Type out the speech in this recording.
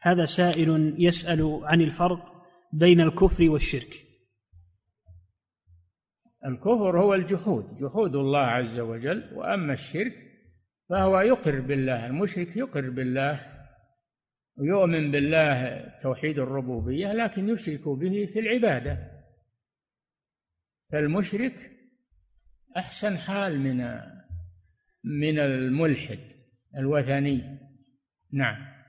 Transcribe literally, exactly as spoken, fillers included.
هذا سائل يسأل عن الفرق بين الكفر والشرك. الكفر هو الجحود، جحود الله عز وجل، وأما الشرك فهو يقر بالله. المشرك يقر بالله ويؤمن بالله توحيد الربوبية، لكن يشرك به في العبادة. فالمشرك أحسن حال من من الملحد الوثني. نعم.